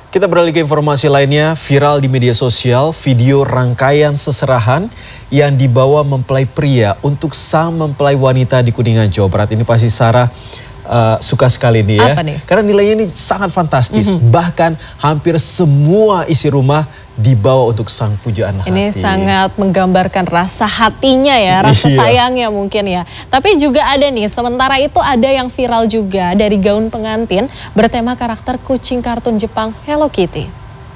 Kita beralih ke informasi lainnya, viral di media sosial video rangkaian seserahan yang dibawa mempelai pria untuk sang mempelai wanita di Kuningan, Jawa Barat. Ini pasti Sarah suka sekali nih ya. Apa nih? Karena nilainya ini sangat fantastis. Bahkan hampir semua isi rumah dibawa untuk sang pujaan hati. Ini sangat menggambarkan rasa hatinya ya, rasa sayangnya mungkin ya. Tapi juga ada nih, sementara itu ada yang viral juga dari gaun pengantin bertema karakter kucing kartun Jepang Hello Kitty.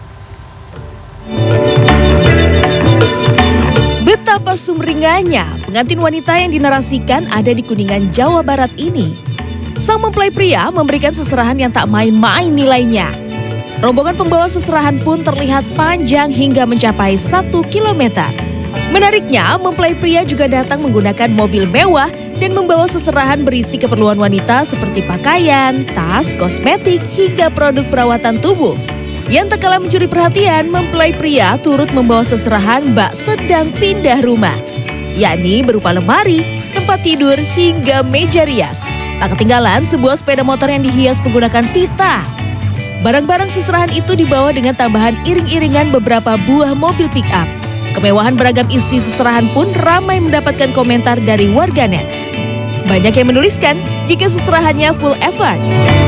Betapa sumringahnya pengantin wanita yang dinarasikan ada di Kuningan, Jawa Barat ini. Sang mempelai pria memberikan seserahan yang tak main-main nilainya. Rombongan pembawa seserahan pun terlihat panjang hingga mencapai 1 km. Menariknya, mempelai pria juga datang menggunakan mobil mewah dan membawa seserahan berisi keperluan wanita seperti pakaian, tas, kosmetik, hingga produk perawatan tubuh. Yang tak kalah mencuri perhatian, mempelai pria turut membawa seserahan bak sedang pindah rumah, yakni berupa lemari, tempat tidur, hingga meja rias. Tak ketinggalan sebuah sepeda motor yang dihias menggunakan pita. Barang-barang seserahan itu dibawa dengan tambahan iring-iringan beberapa buah mobil pick-up. Kemewahan beragam isi seserahan pun ramai mendapatkan komentar dari warganet. Banyak yang menuliskan jika seserahannya full effort.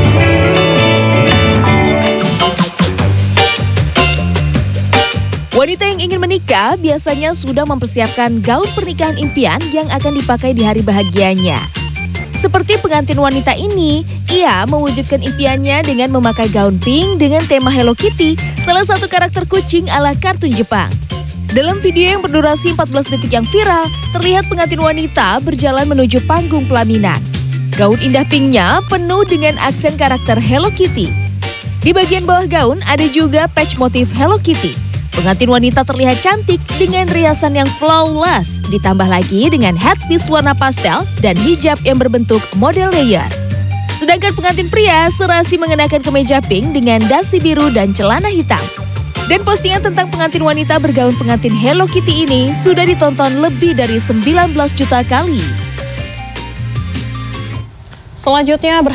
Wanita yang ingin menikah biasanya sudah mempersiapkan gaun pernikahan impian yang akan dipakai di hari bahagianya. Seperti pengantin wanita ini, ia mewujudkan impiannya dengan memakai gaun pink dengan tema Hello Kitty, salah satu karakter kucing ala kartun Jepang. Dalam video yang berdurasi 14 detik yang viral, terlihat pengantin wanita berjalan menuju panggung pelaminan. Gaun indah pinknya penuh dengan aksen karakter Hello Kitty. Di bagian bawah gaun ada juga patch motif Hello Kitty. Pengantin wanita terlihat cantik dengan riasan yang flawless, ditambah lagi dengan headpiece warna pastel dan hijab yang berbentuk model layer. Sedangkan pengantin pria serasi mengenakan kemeja pink dengan dasi biru dan celana hitam. Dan postingan tentang pengantin wanita bergaun pengantin Hello Kitty ini sudah ditonton lebih dari 19 juta kali. Selanjutnya